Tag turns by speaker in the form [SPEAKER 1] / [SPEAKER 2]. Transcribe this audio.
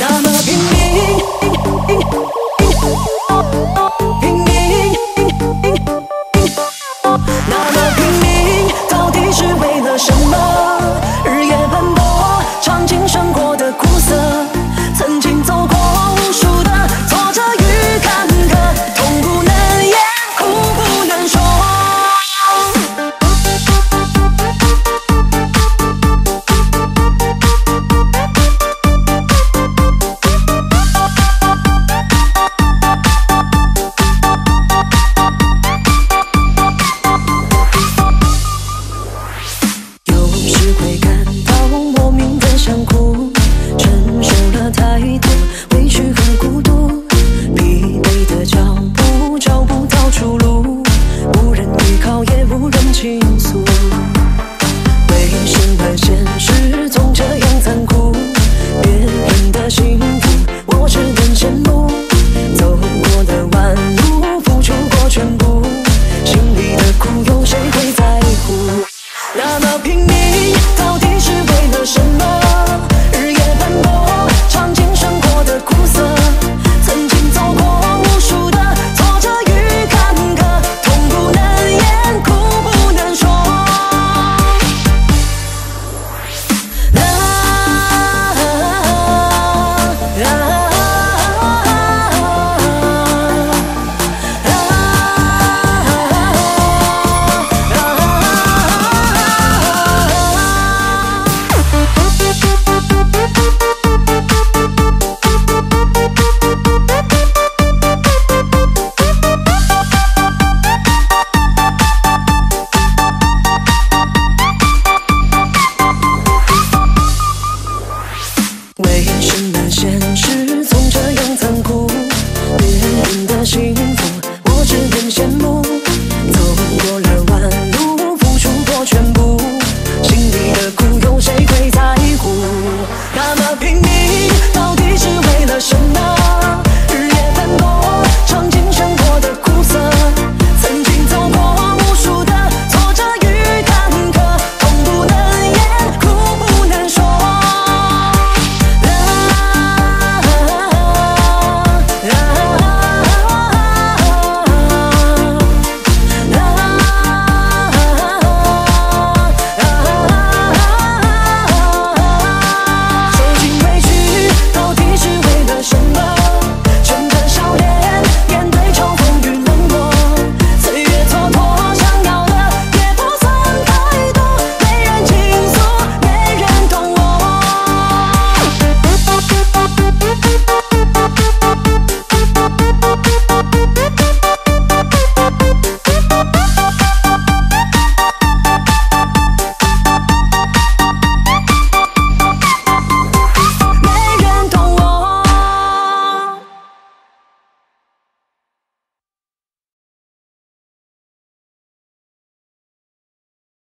[SPEAKER 1] 那么拼命，拼命，那么拼命，到底是为了什么？日夜奔波，尝尽生活的苦涩，曾经走过无数的挫折与坎坷，痛不能言，苦不能说。有时会感到莫名的想哭，承受了太多委屈和孤独，疲惫的脚步找不到出路，无人依靠也无人倾诉。为什么现实总这样残酷？别人的幸福我只能羡慕，走过的弯路付出过全部，心里的苦有谁会在乎？那么拼命，到底是为了什么？日夜奔波，尝尽生活的苦涩，曾经走过无数的挫折与坎坷，痛不能言，苦不能说。为什么现实